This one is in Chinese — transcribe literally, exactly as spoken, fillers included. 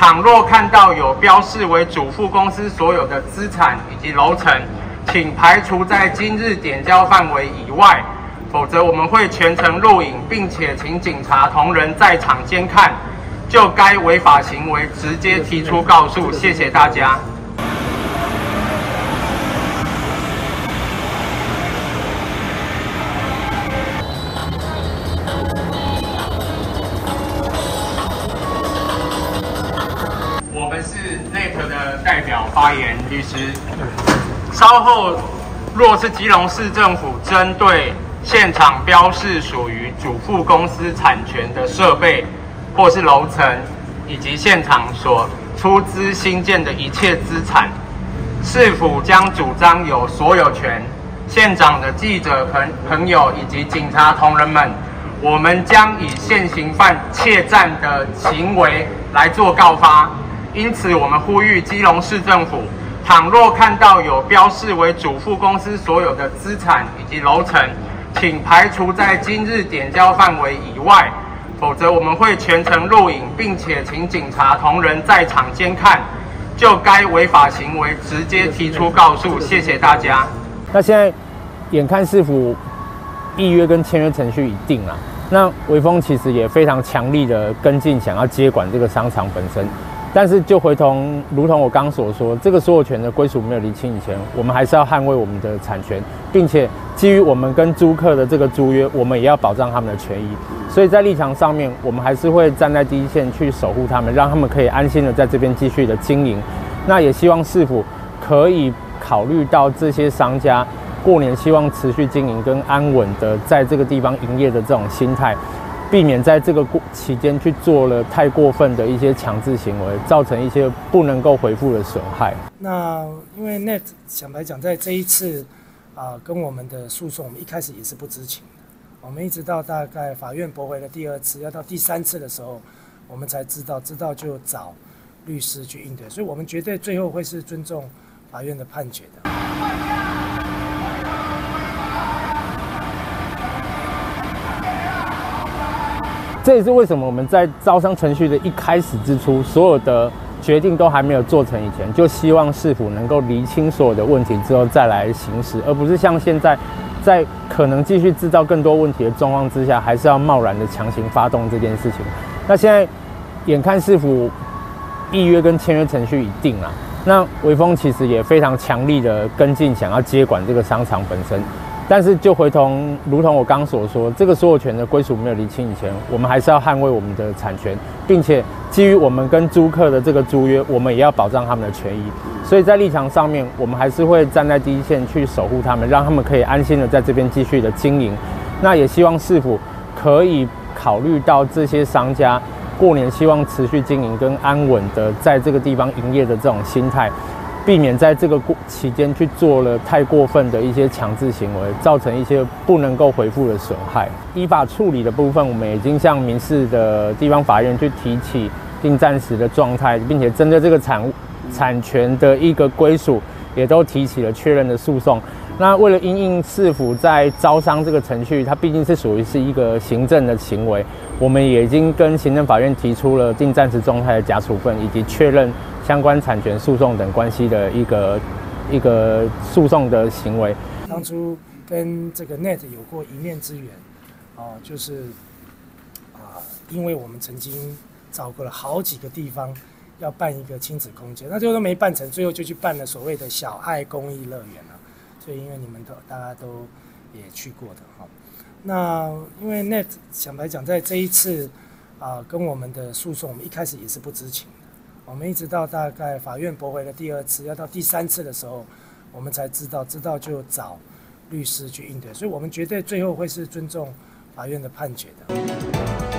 倘若看到有标示为主副公司所有的资产以及楼层，请排除在今日点交范围以外，否则我们会全程录影，并且请警察同仁在场监看，就该违法行为直接提出告诉。谢谢大家。我们是 N E T 的代表发言律师。稍后，若是基隆市政府针对现场标示属于主副公司产权的设备，或是楼层，以及现场所出资新建的一切资产，是否将主张有所有权？现场的记者朋朋友以及警察同仁们，我们将以现行犯窃占的行为来做告发。因此，我们呼吁基隆市政府，倘若看到有标示为主副公司所有的资产以及楼层，请排除在今日点交范围以外，否则我们会全程录影，并且请警察同仁在场监看，就该违法行为直接提出告诉。谢谢大家。 那现在眼看市府议约跟签约程序已定了，那微风其实也非常强力的跟进，想要接管这个商场本身。但是就回同，如同我刚所说，这个所有权的归属没有厘清以前，我们还是要捍卫我们的产权，并且基于我们跟租客的这个租约，我们也要保障他们的权益。所以在立场上面，我们还是会站在第一线去守护他们，让他们可以安心的在这边继续的经营。那也希望市府可以考虑到这些商家过年希望持续经营跟安稳的在这个地方营业的这种心态。避免在这个期间去做了太过分的一些强制行为，造成一些不能够回复的损害。 那因为 N E T 坦白讲，在这一次啊、呃、跟我们的诉讼，我们一开始也是不知情的。我们一直到大概法院驳回了第二次，要到第三次的时候，我们才知道，知道就找律师去应对。所以我们绝对最后会是尊重法院的判决的。 这也是为什么我们在招商程序的一开始之初，所有的决定都还没有做成以前，就希望市府能够厘清所有的问题之后再来行使，而不是像现在，在可能继续制造更多问题的状况之下，还是要贸然的强行发动这件事情。那现在眼看市府议约跟签约程序已定了，那微风其实也非常强力的跟进，想要接管这个商场本身。但是就回同，如同我刚所说，这个所有权的归属没有厘清以前，我们还是要捍卫我们的产权，并且基于我们跟租客的这个租约，我们也要保障他们的权益。所以在立场上面，我们还是会站在第一线去守护他们，让他们可以安心的在这边继续的经营。那也希望市府可以考虑到这些商家过年希望持续经营跟安稳的在这个地方营业的这种心态。避免在这个期间去做了太过分的一些强制行为，造成一些不能够回复的损害。依法处理的部分，我们已经向民事的地方法院去提起定暂时的状态，并且针对这个产物产权的一个归属，也都提起了确认的诉讼。那为了因应市府在招商这个程序，它毕竟是属于是一个行政的行为，我们也已经跟行政法院提出了定暂时状态的假处分，以及确认相关产权诉讼等关系的一个一个诉讼的行为。 当初跟这个 N E T 有过一面之缘，哦，就是啊、呃，因为我们曾经找过了好几个地方要办一个亲子空间，那最后都没办成，最后就去办了所谓的小爱公益乐园了。所以因为你们都大家都也去过的哈，那因为 N E T 坦白讲，在这一次啊、呃跟我们的诉讼，我们一开始也是不知情的。我们一直到大概法院驳回了第二次，要到第三次的时候，我们才知道，知道就找律师去应对。所以我们绝对最后会是尊重法院的判决的。